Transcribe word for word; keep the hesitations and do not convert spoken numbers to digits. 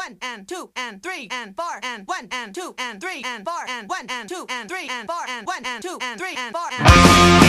one and two and three and four and one and two and three and four and one and two and three and four and one and two and three and four and